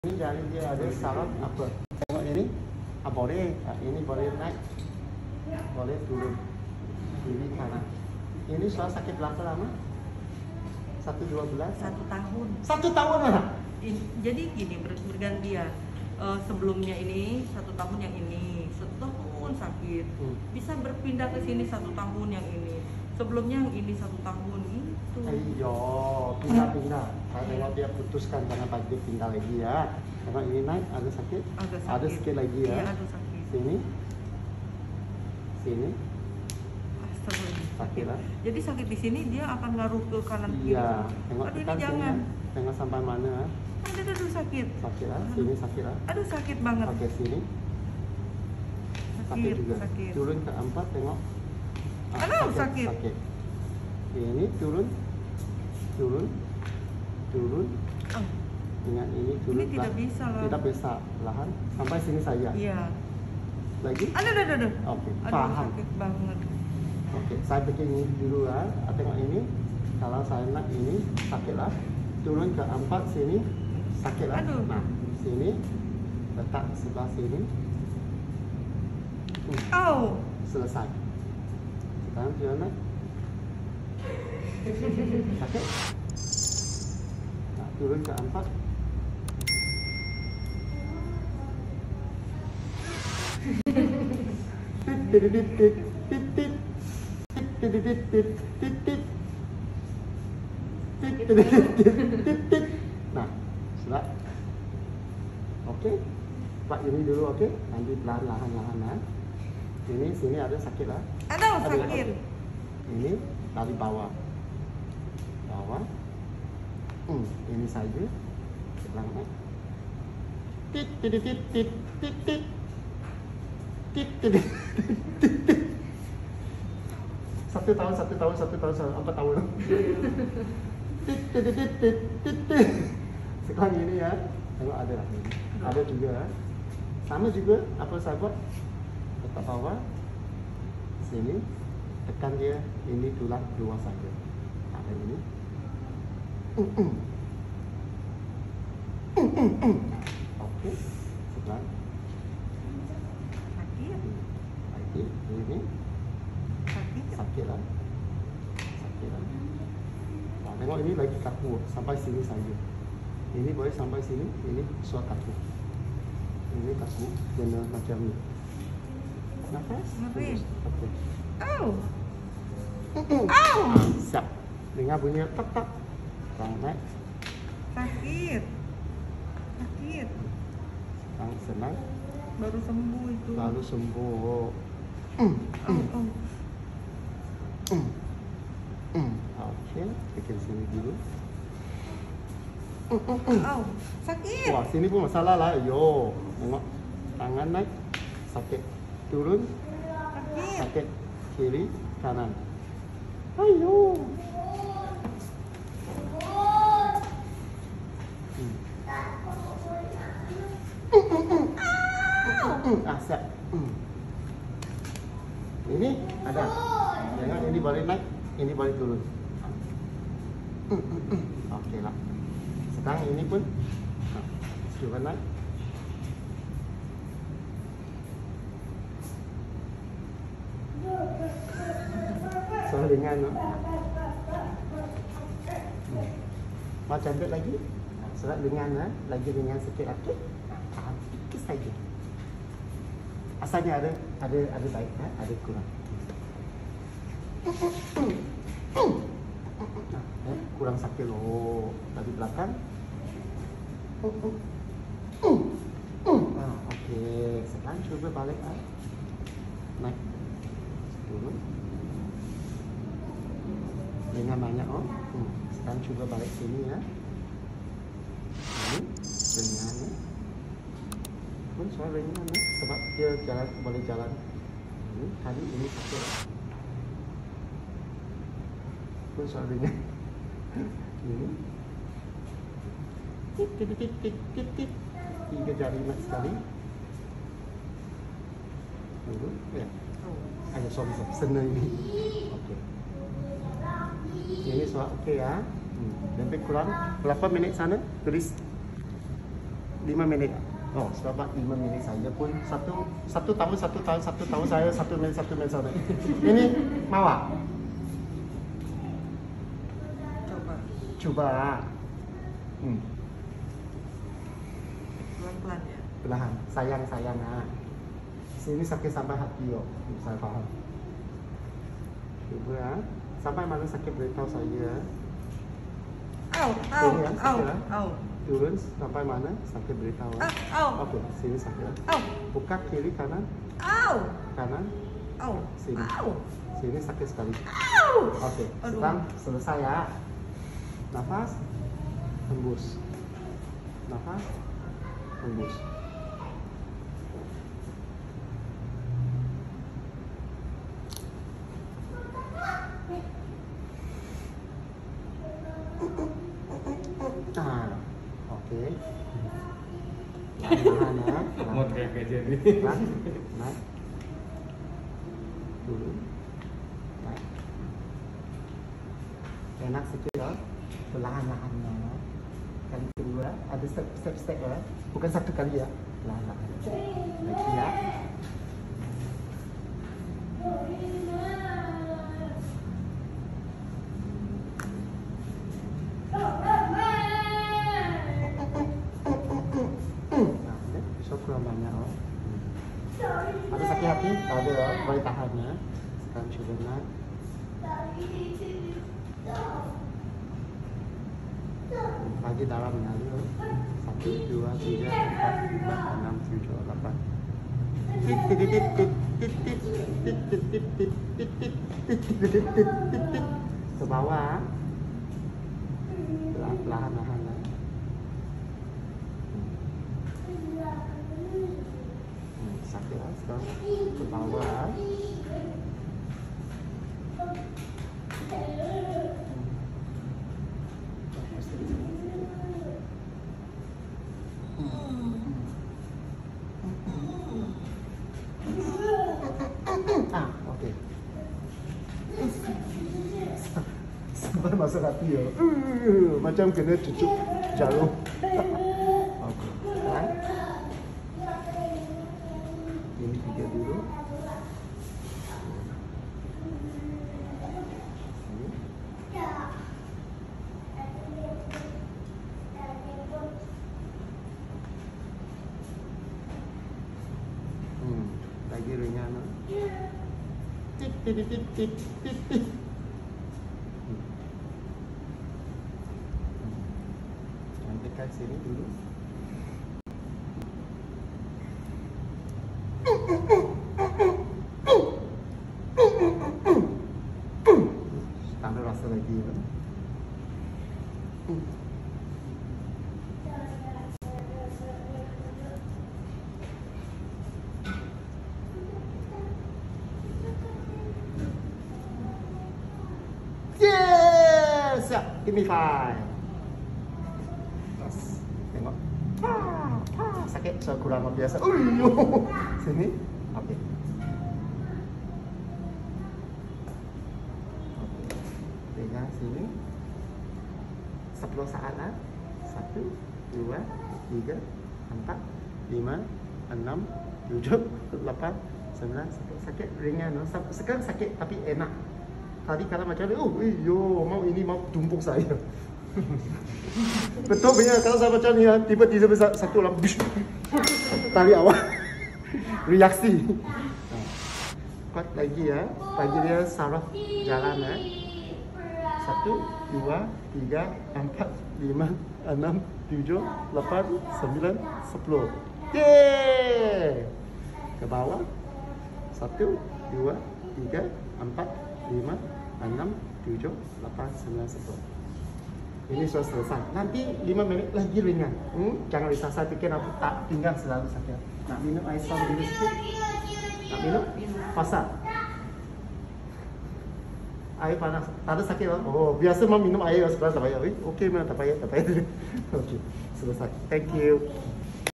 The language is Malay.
Ini jari dia ada saraf apa? Tengok ini, boleh. Ini boleh naik, boleh turun. Kiri kanan. Ini soal sakit berapa lama? 1-2 bulan? 1 tahun. 1 tahun lah. Jadi gini bergantian. Sebelumnya ini 1 tahun yang ini, 1 tahun sakit. Bisa berpindah ke sini 1 tahun yang ini. Sebelumnya yang ini 1 tahun itu. Ayo, pindah-pindah. Saya tengok dia putuskan karena pagi pindah lagi ya. Tengok ini naik, ada sakit? Agak sakit. Ada sikit lagi ya. Iya, ada sakit. Sini. Sini. Astagfirullah. Sakit lah. Jadi sakit di sini dia akan ngaruh ke kanan kiri. Iya. Tengok Aduh, tekan ini sini. jangan. Tengok sampai mana? Aduh sakit. Sakit lah. Sini sakit lah. Aduh sakit banget. Oke, sini. Sakit juga. Sakit. Turun ke 4, tengok. Aduh, sakit. Sakit. Ini turun. Turun. Turun. Oh, Dengan ini turun. ini tidak bisa lah. Tidak bisa. Lahan. Sampai sini saja. Iya. Lagi? Aduh. Oke, Aduh, paham. sakit banget. Oke, saya bikin ini dulu ya. Tengok ini. Kalau saya nak ini sakit lah. Turun ke 4 sini sakit lah. Aduh. Nah, sini letak sebelah sini. Oh. Selesai. Sekarang dia nak sakit. Nah, turun ke 4. Nah, sudah. Oke. Pak ini dulu, oke. Nanti perlahan-lahan. Ini sini ada sakit lah. Aduh, Ada, sakit. oke. Ini dari bawah. Bawah. Ini saja. Sebelah. Tit. 1 tahun, 4 tahun. Sekarang ini ya, tengok ada lah. Ada juga. Sama juga apa saya buat? Letak bawah. Sini. Tekan dia. Ini tulang dua saja. Ada ini. Oke. Sebelah. Sakit. Lagi. Ini. Sakit lah. Nah, tengok ini lagi kaku sampai sini saja. Ini boleh sampai sini. Ini suara kaku. Ini kaku jenis macam ni. Nafas. Oke. Oh. Siap. Dengar bunyi tak. Naik. Sakit. Sekarang senang. Baru sembuh itu. Lalu sembuh. Oke, bikin sini dulu. Oh, sakit. Wah, sini pun masalah lah. Yo, tengok tangan naik, sakit. Turun, sakit. Kiri, kanan. Ayo. Siap. Ini ada. Jangan ini boleh naik, ini boleh turun. Oke lah. Sekarang ini pun coba naik. Soal ringan, no? Mau cantik lagi? Soal ringan, lagi ringan sikit lagi. Sedikit saja. Asalnya ada baik, ada kurang. Kurang sakit loh dari belakang. Oke, sekarang coba balik naik turun dengan banyak sekarang coba balik sini ya. Ini ringan ya. Pun soal ringan ya, sebab dia jalan boleh jalan. Ini kali ini sakit. Pun soal ringan. Ini. Tit. 3 jari nak sekali. Dulu ya. Ayo sorry. Senang ini. Okey. Ini soal okey ya. Lebih kurang berapa minit sana? Tulis. 5 menit. Oh, selama 5 menit saja pun satu tahun saya 1 menit. Ini mau ah? Coba. Pelan-pelan ya. Perlahan, sayang ah. Sini sakit sampai hati yo, saya paham. Coba ah. Sampai mana sakit beritahu saya. Au. Turun sampai mana sakit beritahu. Oke, sini sakit. Buka kiri kanan. Kanan. Sini. Sini sakit sekali. Oke, sekarang selesai ya. Nafas, hembus. Nafas, hembus. Oke. Lahan. Mau kayak jadi. Naik. Turun. Naik. Enak sedikit ya. Perlahan-lahan ya. Kali kedua ada step ya. Bukan satu kali ya. Perlahan-lahan. Lagi ya. Kurang banyak oh. Ada sakit hati? Tak ada oh. Boleh tahan ya. Sekarang cuba naik. Lagi dalam mengalir 1, 2, 3, 4, 5, 6, 7, 8 ke bawah. Perlahan-lahan sakit lah sekarang ke bawah. Okey. Sampai masuk hati ya. Macam kena cucuk jarum. Okey. Ini 3 dulu. Lagi ringan. Tik. Cantikkan sini dulu. Tambah rasa lagi ya. Yes! Give me 5. Yes. Tengok. Sakit so kurang biasa. Sini. Okey. Pegang sini 10 saat lah. 1, 2, 3, 4, 5, 6, 7, 8, 9, 10. Sakit ringan. Sekarang sakit tapi enak. Tadi kalau macam ni, ini mau tumpuk saya. Betul punya kalau saya macam ni, tiba-tiba satu orang tarik awak. Reaksi. Kuat lagi ya. Bagi dia saraf jalan ya. 1, 2, 3, 4, 5, 6, 7, 8, 9, 10. Yeay! Ke bawah. 1, 2, 3, 4, 5, 6, 7, 8, 9, 10. Ini sudah selesai. Nanti 5 menit lagi ringan. Jangan risau, saya fikir aku tak pinggang selalu sakit. Nak minum air sama dulu sikit? Nak minum? Pasal? Air panas. Tak ada sakit lah. Oh, biasa mau minum air sekarang tak payah. Okey mana tak payah. Okey, selesai. Thank you.